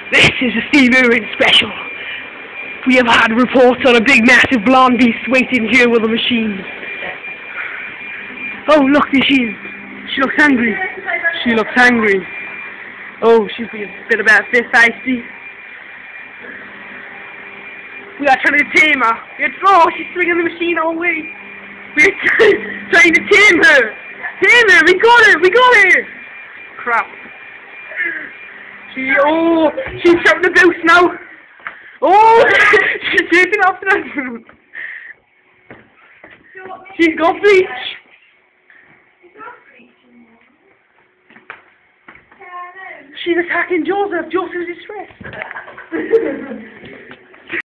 This is a Steve Irwin special. We have had reports on a big massive blonde beast waiting here with a machine. Oh look, there she is. She looks angry. She looks angry. Oh, she's being a bit about this, I see. We are trying to tame her. Oh, she's swinging the machine all the way. We're trying to tame her. Tame her, we got her, we got her. Crap. She's shouting a goose now. Oh, she's taking off the She's got bleach. She's attacking Joseph. Joseph is stressed.